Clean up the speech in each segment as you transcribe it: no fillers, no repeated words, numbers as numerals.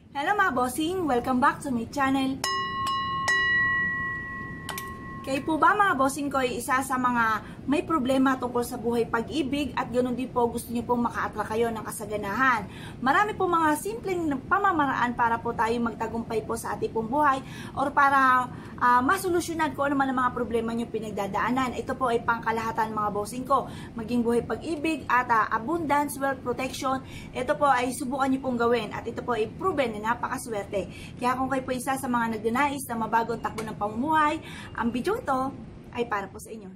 Hello mga bossing! Welcome back to my channel. Kayo po ba mga bossing ko ay isa sa mga may problema tungkol sa buhay pag-ibig at ganoon din po gusto niyo pong maka-attract kayo ng kasaganahan? Marami po mga simpleng pamamaraan para po tayo magtagumpay po sa ating pong buhay or para masolusyonan ko ano man ang mga problema niyo pinagdadaanan. Ito po ay pangkalahatan mga bossing ko. Maging buhay pag-ibig at abundance, wealth, protection. Ito po ay subukan niyo pong gawin at ito po ay proven na napakaswerte. Kaya kung kayo po isa sa mga nagnanais na mabagong takbo ng pamumuhay, ang video ito ay para po sa inyo.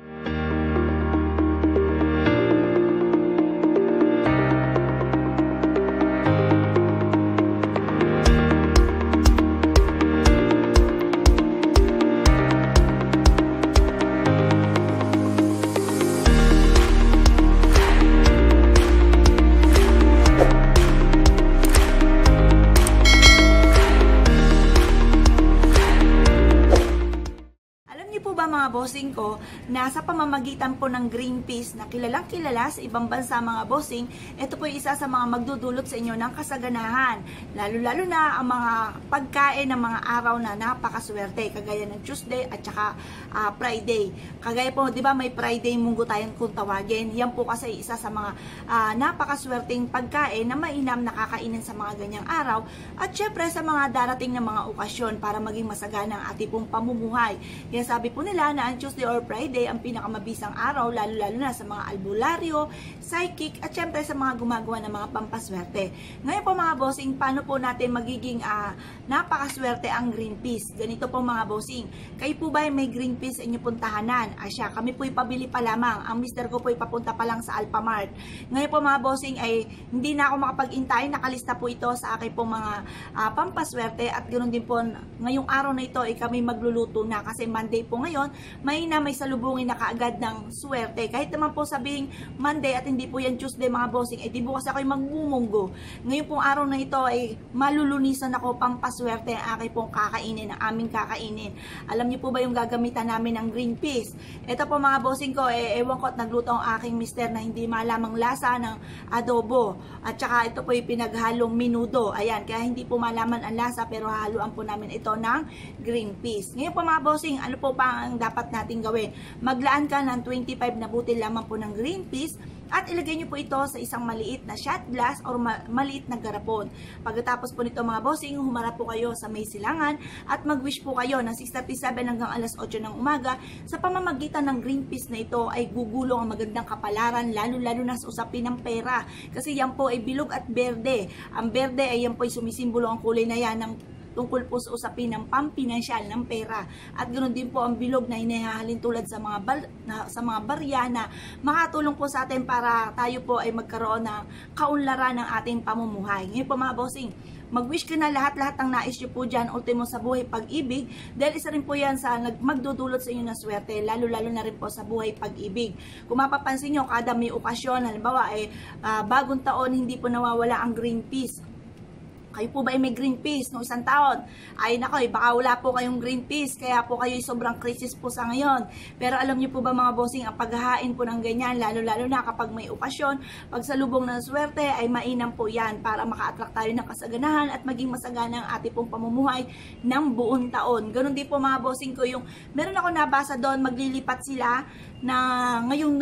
Mga bossing ko, na sa pamamagitan po ng green peas na kilalang kilala sa ibang bansa mga bossing, ito po isa sa mga magdudulot sa inyo ng kasaganahan, lalo na ang mga pagkain ng mga araw na napakaswerte, kagaya ng Tuesday at saka Friday. Kagaya po, di ba may Friday munggo tayong kung tawagin, yan po kasi isa sa mga napakaswerteng pagkain na mainam nakakainin sa mga ganyang araw at syempre sa mga darating na mga okasyon para maging masagana ang ating pong pamumuhay. Kaya sabi po nila na ang Tuesday or Friday ang pinakamabisang araw, lalo na sa mga albularyo, psychic, at syempre sa mga gumagawa ng mga pampaswerte. Ngayon po mga bossing, paano po natin magiging napakaswerte ang green peas? Ganito po mga bossing, kayo po ba may green peas sa inyong puntahanan? Asya, kami po ipabili pa lamang. Ang mister ko po ipapunta pa lang sa Alphamart. Ngayon po mga bossing ay hindi na ako makapag-intay, nakalista po ito sa aking pong mga pampaswerte at ganoon din po ngayong araw na ito ay kami magluluto na kasi Monday po ngayon, may salubungin na kaagad ng swerte. Kahit naman po sabing Monday at hindi po yan Tuesday mga bossing, di bukas ako magmumunggo. Ngayon pong araw na ito ay malulunisan ako pang paswerte ang aking pong kakainin, ang aming kakainin. Alam niyo po ba yung gagamitan namin ng green peas? Ito po mga bossing ko, ewan ko at nagluto ang aking mister na hindi malamang lasa ng adobo. At saka ito po yung pinaghalong minudo. Ayan, kaya hindi po malaman ang lasa pero haluan po namin ito ng green peas. Ngayon po mga bossing, ano po pa ang dapat natin gawin? Maglaan ka ng 25 na butil lamang po ng green peas at ilagay nyo po ito sa isang maliit na shot glass or maliit na garapon. Pagkatapos po nito mga bossing, humarap po kayo sa may silangan at mag-wish po kayo ng 6:37 hanggang alas 8 ng umaga. Sa pamamagitan ng green peas na ito ay gugulong ang magandang kapalaran, lalo na sa usapin ng pera. Kasi yan po ay bilog at berde. Ang berde ay yan po ay sumisimbolo ang kulay na yan ng tungkol po sa usapin ng pampinansyal ng pera. At ganoon din po ang bilog na hinahalin tulad sa mga barya na makatulong po sa atin para tayo po ay magkaroon ng kaunlaran ng ating pamumuhay. Ngayon po mga bossing, mag-wish ka na lahat-lahat ng nais nyo po dyan, ultimo sa buhay pag-ibig, dahil isa rin po yan sa magdudulot sa inyo ng swerte, lalo na rin po sa buhay pag-ibig. Kung mapapansin nyo, kada may okasyon, halimbawa bagong taon, hindi po nawawala ang green peas. Kayo po ba ay may green peas no isang taon? Ay nako, baka wala po kayong green peas, kaya po kayo sobrang crisis po sa ngayon. Pero alam niyo po ba mga bossing, ang paghahain po ng ganyan, lalo na kapag may okasyon, pagsalubong ng swerte, ay mainam po yan para maka-attract tayo ng kasaganahan at maging masagana ang ating pong pamumuhay ng buong taon. Ganon din po mga bossing ko, yung meron ako nabasa doon, maglilipat sila na ngayong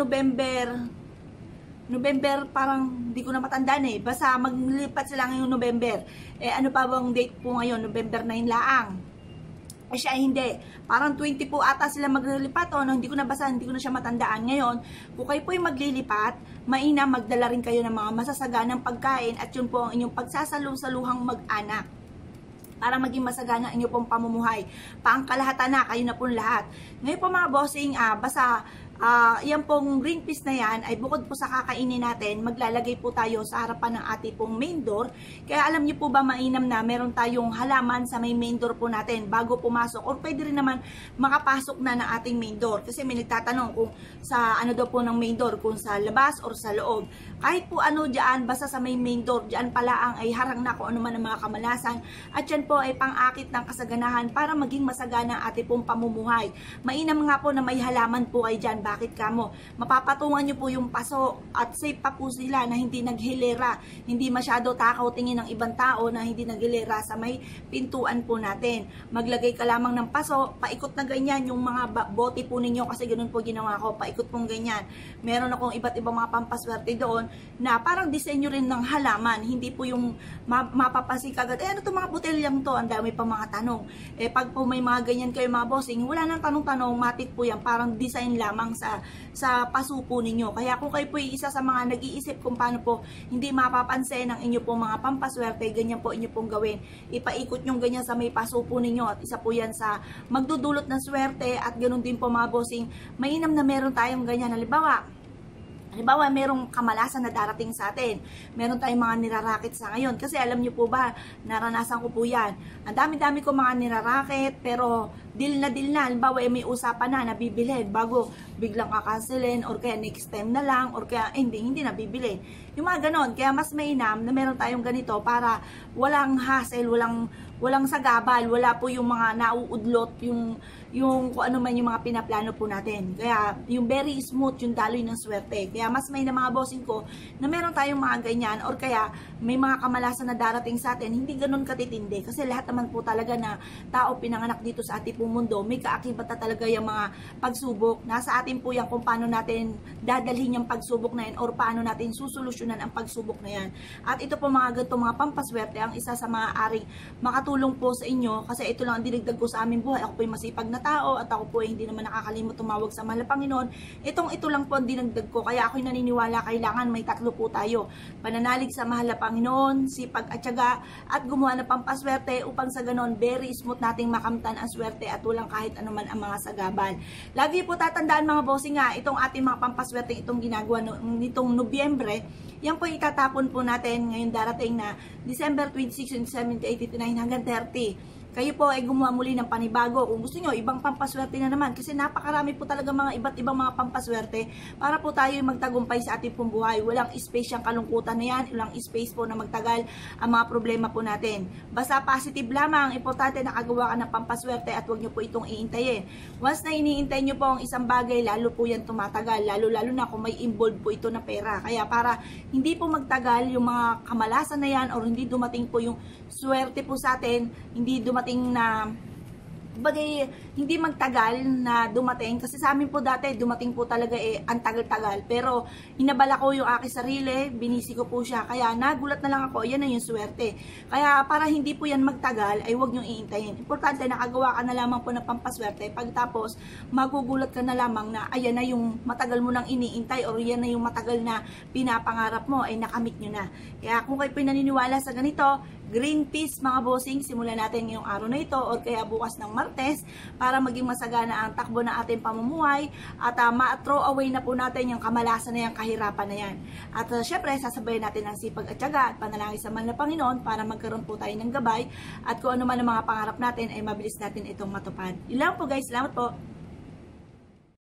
November, parang hindi ko na matandaan basta maglipat sila ngayong November. Ano pa bang date po ngayon? November 9 laang. Siya hindi. Parang 20 po ata sila maglilipat hindi ko na basa, hindi ko na siya matandaan. Ngayon, kung kayo po yung maglilipat, mainam magdala rin kayo ng mga masasaganang pagkain at yun po ang inyong pagsasalusaluhang mag-anak para maging masagana ang inyong pong pamumuhay. Paangkalahatan na, kayo na po lahat. Ngayon po mga bossing, basta yan pong green peas na yan ay bukod po sa kakainin natin, maglalagay po tayo sa harapan ng ating pong main door. Kaya alam niyo po ba mainam na meron tayong halaman sa may main door po natin bago pumasok, or pwede rin naman makapasok na ng ating main door. Kasi may nagtatanong kung sa ano daw po ng main door, kung sa labas or sa loob. Kahit po ano dyan, basta sa may main door, dyan pala ang ay harang na kung ano man ang mga kamalasan. At yan po ay pang-akit ng kasaganahan para maging masagana ang ating pong pamumuhay. Mainam nga po na may halaman po kayo dyan Bakit kamo? Mapapatungan nyo po yung paso at safe pa po sila na hindi naghilera, hindi masyado takaw tingin ng ibang tao na hindi naghilera sa may pintuan po natin. Maglagay ka lamang ng paso, paikot na ganyan yung mga bote po ninyo kasi ganun po ginawa ko, paikot pong ganyan. Meron akong iba't ibang mga pampaswerte doon na parang disenyo rin ng halaman, hindi po yung mapapansin kagad, ano to mga botelyang to, ang dami pa mga tanong. Pag po may mga ganyan kayo mga bossing, wala nang tanong-tanong, matik po yan, parang design lamang sa paso po ninyo. Kaya kung kayo po isa sa mga nag-iisip kung paano po hindi mapapansin ang inyo pong mga pampaswerte, ganyan po inyo pong gawin. Ipaikot nyo ganyan sa may paso po ninyo at isa po yan sa magdudulot ng swerte at ganun din po mga bossing. Mainam na meron tayong ganyan. Halimbawa, merong kamalasan na darating sa atin. Meron tayong mga nirarakit sa ngayon. Kasi alam niyo po ba, naranasan ko po yan. Ang dami-dami ko mga nirarakit, pero deal na. Halimbawa, may usapan na nabibilhin bago biglang kakancelin or kaya next time na lang or kaya hindi nabibili. Yung mga ganon. Kaya mas mainam na meron tayong ganito para walang hassle, walang sagabal, wala po yung mga nauudlot, yung kung ano man yung mga pinaplano po natin. Kaya yung very smooth yung daloy ng swerte. Kaya mas may na mga bossing ko na meron tayong mga ganyan or kaya may mga kamalasan na darating sa atin, hindi ganun katitindi. Kasi lahat naman po talaga na tao pinanganak dito sa ating pong mundo, may kaakibat na talaga yung mga pagsubok. Nasa atin po yan kung paano natin dadalhin yung pagsubok na yan or paano natin susolusyonan ang pagsubok na yan. At ito po mga ganito mga pampaswerte, ang isa sa mga aring makatulong po sa inyo kasi ito lang ang dinagdag ko sa aming buhay. Ako po yung masipag na tao at ako po ay hindi naman nakakalimot tumawag sa mahal na Panginoon. Ito lang po ang dinagdag ko. Kaya ako'y naniniwala kailangan may tatlo po tayo. Pananalig sa mahal na Panginoon, sipag at tiyaga, at gumawa ng pampaswerte upang sa ganon very smooth nating makamtan ang swerte at walang kahit anuman ang mga sagabal. Lagi po tatandaan mga bossing nga, itong ating mga pampaswerte, itong ginagawa nitong Nobyembre, yan po itatapon po natin ngayon darating na December 26, 27, 89 hanggang 30. Kayo po ay gumawa muli ng panibago. Kung gusto nyo, ibang pampaswerte na naman. Kasi napakarami po talaga mga iba't ibang mga pampaswerte para po tayo magtagumpay sa ating pong buhay. Walang space yung kalungkutan na yan. Walang space po na magtagal ang mga problema po natin. Basta positive lamang. Importante nakagawa ka ng pampaswerte at huwag nyo po itong iintayin. Once na iniintay nyo po ang isang bagay, lalo po yan tumatagal. Lalo na kung may involved po ito na pera. Kaya para hindi po magtagal yung mga kamalasan na yan or hindi dumating po yung swerte po sa atin, hindi dumating na bagay, hindi magtagal na dumating kasi sa amin po dati dumating po talaga ang tagal-tagal, pero inabala ko yung aking sarili, binisi ko po siya, kaya nagulat na lang ako, yan na yung swerte. Kaya para hindi po yan magtagal ay huwag nyo iintayin. Importante nakagawa ka na lamang po ng pampaswerte, pagtapos magugulat ka na lamang na ayan na yung matagal mo nang iniintay or yan na yung matagal na pinapangarap mo ay nakamit nyo na. Kaya kung kayo po naniniwala sa ganito, green peas mga bossing, simulan natin ngayong araw na ito or kaya bukas ng Martes para maging masagana ang takbo ng ating pamumuhay at ma-throw away na po natin yung kamalasan na yan, kahirapan na yan. At syempre, sasabayan natin ang sipag at tiyaga at panalangin sa mahal na Panginoon para magkaroon po tayo ng gabay at kung ano man ang mga pangarap natin ay mabilis natin itong matupad. Yun lang po guys, salamat po.